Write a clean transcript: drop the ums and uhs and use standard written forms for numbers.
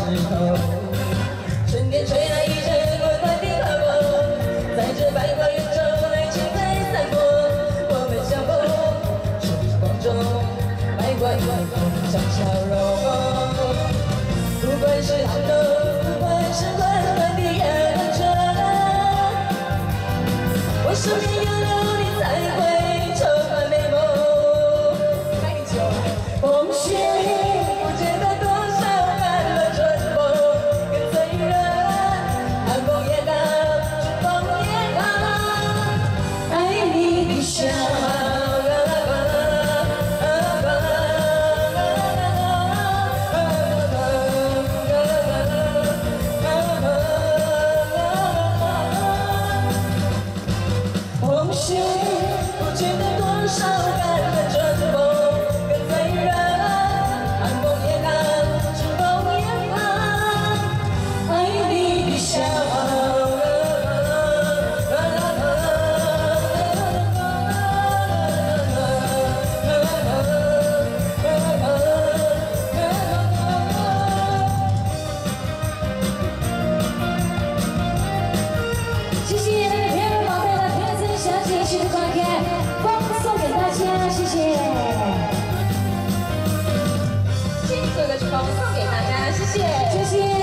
候，春天吹来一阵温暖的泡沫，在这百花园中爱情在散播。我们相逢时光中，百花园中像笑容。不管是寒冬，不管是温暖的阳春，我身边有了你才会充满美梦。太久了，风雪不觉得多少感了春风，跟随人，寒风也好，春风也好，爱你的笑。风雪不觉得多少感了春风，跟随人，寒风也好，春风也好，爱你的笑。谢谢别人宝贝的天真小姐，谢谢观看，放送给大家，谢谢。这首歌曲放送给大家，谢谢，谢谢。